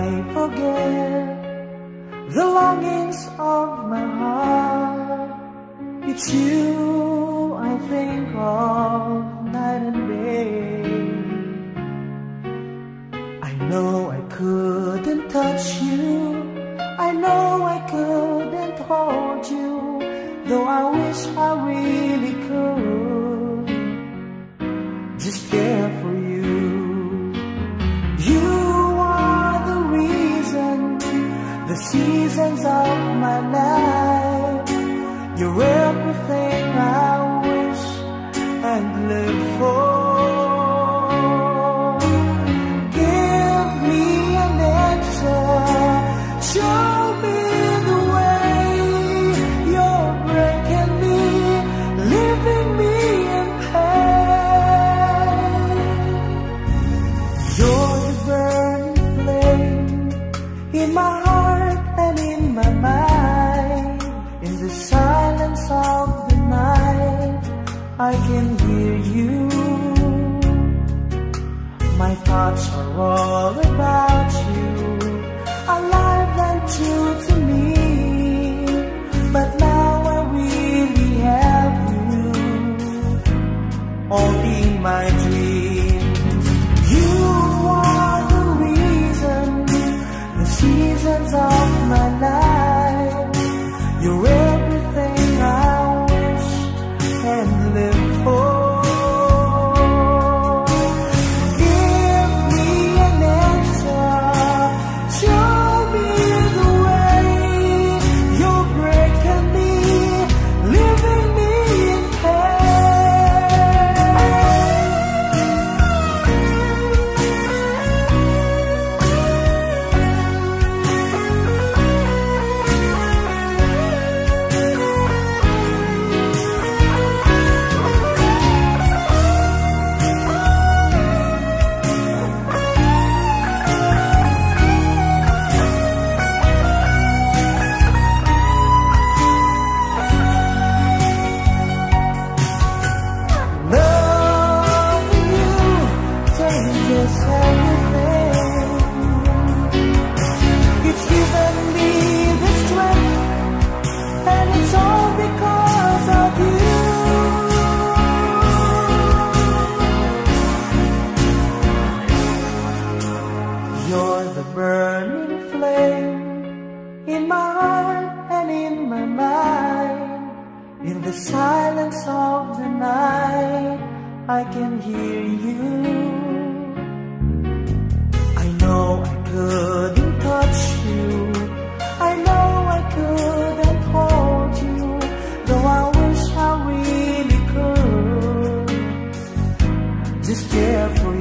forget the longings of my heart. It's you I think of night and day. I know I couldn't touch you, I know I couldn't hold you, though I wish I really could just care for you. You are the reason, the seasons of my life. You're everything I wish and live for. Give me an answer, show me the way. You're breaking me, leaving me in pain. You're the burning flame in my heart and in my mind. In the silence of the night, I can hear you. My thoughts are all about you, alive and true to me. But now I really have you, only my dreams. You are the reason, the seasons of my life. You're everything I wish and live for. Give me an answer, show me the way. You're breaking me, leaving me in it's given me the strength, and it's all because of you. You're the burning flame in my heart and in my mind. In the silence of the night, I can hear you. I know I couldn't touch you, I know I couldn't hold you, though I wish I really could just care for you.